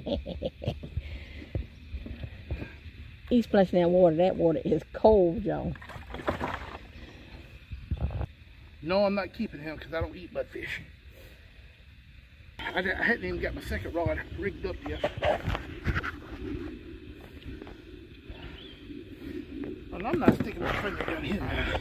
He's splashing that water. That water is cold, y'all. No, I'm not keeping him because I don't eat mudfish. I hadn't even got my second rod rigged up yet. Well, I'm not sticking my finger down here now.